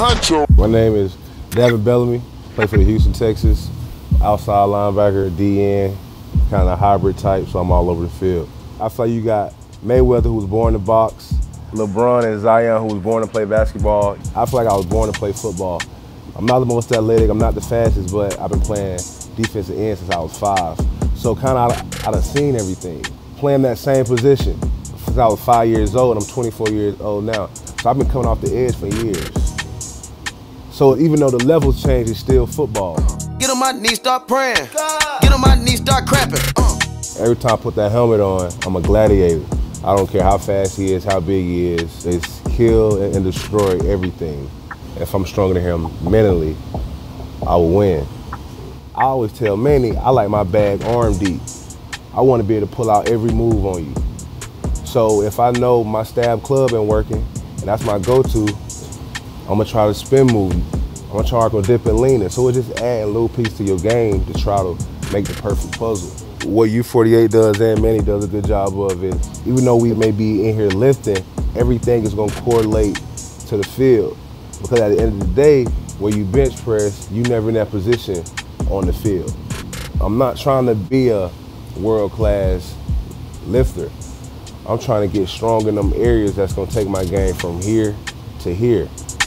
honcho. My name is Davin Bellamy, play for the Houston, Texas. Outside linebacker, DN, kind of hybrid type, so I'm all over the field. I feel like you got Mayweather, who was born to box, LeBron and Zion, who was born to play basketball. I feel like I was born to play football. I'm not the most athletic, I'm not the fastest, but I've been playing defensive end since I was 5. So kind of I done seen everything. Playing that same position since I was 5 years old, and I'm 24 years old now. So I've been coming off the edge for years. So even though the levels change, it's still football. Get on my knees, start praying. Get on my knees, start cramping. Every time I put that helmet on, I'm a gladiator. I don't care how fast he is, how big he is. It's kill and destroy everything. If I'm stronger than him mentally, I will win. I always tell Manny, I like my bag arm deep. I want to be able to pull out every move on you. So if I know my stab club ain't working, and that's my go-to, I'm gonna try to spin move. I'm gonna try to dip and lean it. So it's just adding a little piece to your game to try to make the perfect puzzle. What U48 does and Manny does a good job of is, even though we may be in here lifting, everything is gonna correlate to the field. Because at the end of the day, where you bench press, you never in that position on the field. I'm not trying to be a world-class lifter. I'm trying to get strong in them areas that's gonna take my game from here to here.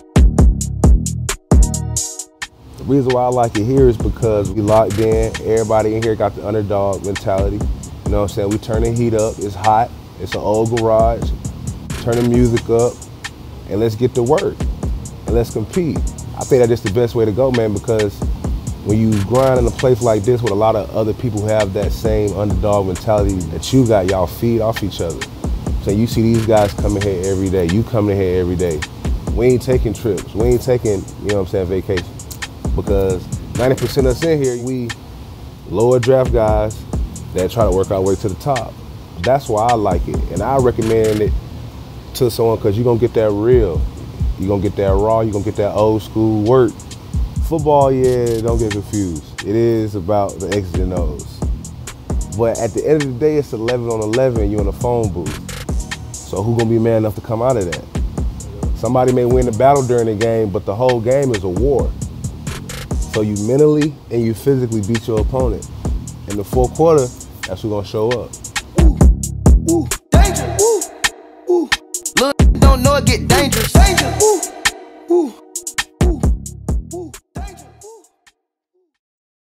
The reason why I like it here is because we locked in. Everybody in here got the underdog mentality. You know what I'm saying? We turn the heat up, it's hot, it's an old garage. Turn the music up, and let's get to work, and let's compete. I think that's just the best way to go, man, because when you grind in a place like this with a lot of other people who have that same underdog mentality that you got, y'all feed off each other. So you see these guys coming here every day, you coming here every day. We ain't taking trips, we ain't taking, you know what I'm saying, vacations. Because 90% of us in here, we lower draft guys that try to work our way to the top. That's why I like it, and I recommend it to someone because you're gonna get that real. You're gonna get that raw, you're gonna get that old school work. Football, yeah, don't get confused. It is about the X's and O's. But at the end of the day, it's 11 on 11, you're in a phone booth. So who gonna be man enough to come out of that? Somebody may win the battle during the game, but the whole game is a war. So you mentally and you physically beat your opponent. In the fourth quarter, that's who's gonna show up. Ooh, danger, ooh, ooh. Look, don't know it get dangerous. Danger, ooh, ooh.